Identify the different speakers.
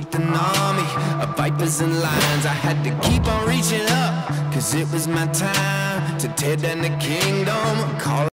Speaker 1: with an army of vipers and lions. I had to keep on reaching up, cause it was my time to tear down the kingdom. Call